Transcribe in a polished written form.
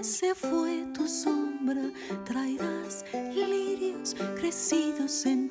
se fue tu sombra, traerás lirios crecidos en